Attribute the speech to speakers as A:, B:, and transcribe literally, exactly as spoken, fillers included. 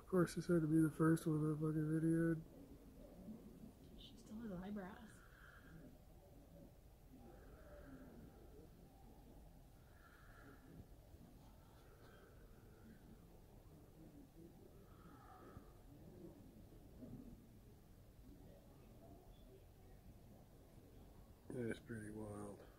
A: Of course, this had to be the first one I fucking videoed.
B: She still has eyebrows.
A: That's pretty wild.